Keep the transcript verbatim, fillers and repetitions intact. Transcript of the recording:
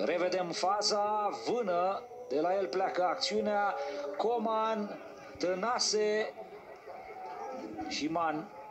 Revedem faza, Vână, de la el pleacă acțiunea, Coman, Tănase și Man.